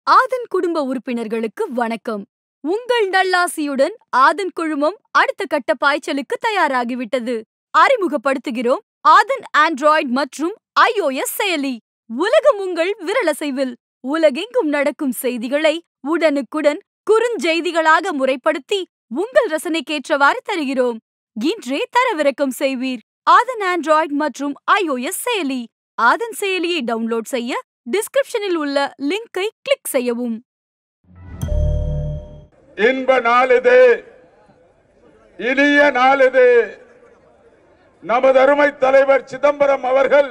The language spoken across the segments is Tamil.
ஆதன் குடும்ப உறுப்பினர்களுக்கு வணக்கம். உங்கள் நல்லாசியுடன் ஆதன் குழுமம் அடுத்த கட்ட பாய்ச்சலுக்கு தயாராகிவிட்டது. அறிமுகப்படுத்துகிறோம் ஆதன் ஆண்ட்ராய்டு மற்றும் iOS செயலி. உலகம் உங்கள் விரலசைவில். உலகெங்கும் நடக்கும் செய்திகளை உடனுக்குடன் குறுஞ்செய்திகளாக முறைப்படுத்தி உங்கள் ரசனைக்கேற்றவாறு தருகிறோம். இன்றே தரவிறக்கம் செய்வீர். ஆதன் ஆண்ட்ராய்டு மற்றும் iOS செயலி. ஆதன் செயலியை டவுன்லோட் செய்ய டிஸ்கிரிப்ஷனில் உள்ள லிங்கை கிளிக் செய்யவும். இன்ப நாள் இது, இனிய நாள் இது. நமது அருமை தலைவர் சிதம்பரம் அவர்கள்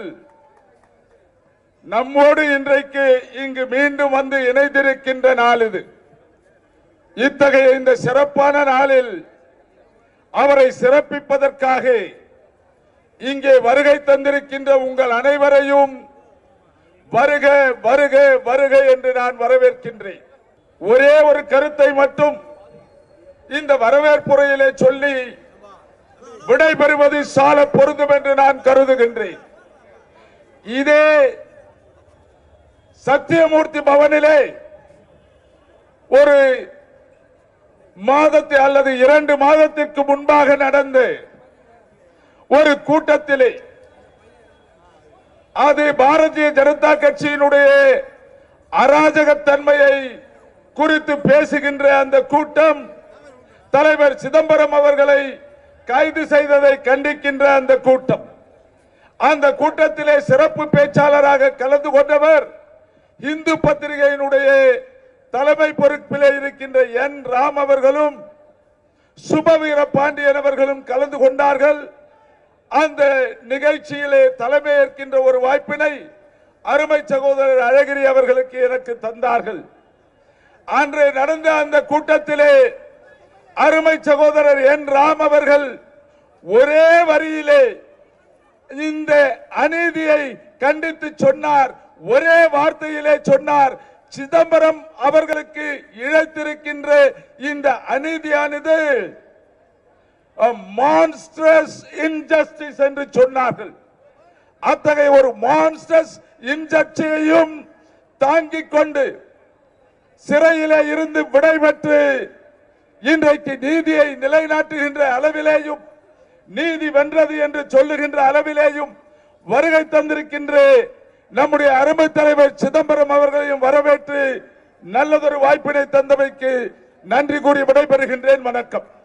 நம்மோடு இன்றைக்கு இங்கு மீண்டும் வந்து இணைந்திருக்கின்ற நாள் இது. இத்தகைய இந்த சிறப்பான நாளில் அவரை சிறப்பிப்பதற்காக இங்கே வருகை தந்திருக்கின்ற உங்கள் அனைவரையும் வருக வருக வருக என்று நான் வரவேற்கின்றேன். ஒரே ஒரு கருத்தை மட்டும் இந்த வரவேற்புரையிலே சொல்லி விடைபெறுவது சால பொருந்தும் என்று நான் கருதுகின்றேன். இதே சத்தியமூர்த்தி பவனிலே ஒரு மாதத்தை அல்லது 2 மாதத்திற்கு முன்பாக நடந்த ஒரு கூட்டத்திலே அது பாரதிய ஜனதா கட்சியினுடைய அராஜகத்தன்மையை குறித்து பேசுகின்ற அந்த கூட்டம், தலைவர் சிதம்பரம் அவர்களை கைது செய்ததை கண்டிக்கின்ற அந்த கூட்டம். அந்த கூட்டத்திலே சிறப்பு பேச்சாளராக கலந்து கொண்டவர் இந்து பத்திரிகையினுடைய தலைமை பொறுப்பிலே இருக்கின்ற என் ராம் அவர்களும் சுபவீர பாண்டியன் அவர்களும் கலந்து கொண்டார்கள். அந்த நிகழ்ச்சியிலே தலைமையேற்கின்ற ஒரு வாய்ப்பினை அருமை சகோதரர் அழகிரி அவர்களுக்கு எனக்கு தந்தார்கள். அன்று நடந்த அந்த கூட்டத்திலே அருமை சகோதரர் என் ராம் அவர்கள் ஒரே வரியிலே இந்த அநீதியை கண்டித்து சொன்னார். ஒரே வார்த்தையிலே சொன்னார், சிதம்பரம் அவர்களுக்கு இழைத்திருக்கின்ற இந்த அநீதியானது மான்ஸ்டர்ஸ் இன்ஜஸ்டிஸ் என்று சொன்னார்கள். அத்தகைய ஒரு மான்ஸ்டர்ஸ் இன்ஜஸ்டிஸையும் தாங்கிக் கொண்டு சிறையிலே இருந்து விடைபெற்று இன்றைக்கு நீதியை நிலைநாட்டுகின்ற அளவிலேயும் நீதி வென்றது என்று சொல்லுகின்ற அளவிலேயும் வருகை தந்திருக்கின்ற நம்முடைய அருமை தலைவர் சிதம்பரம் அவர்களையும் வரவேற்று நல்லதொரு வாய்ப்பினை தந்தமைக்கு நன்றி கூறி விடைபெறுகின்றேன். வணக்கம்.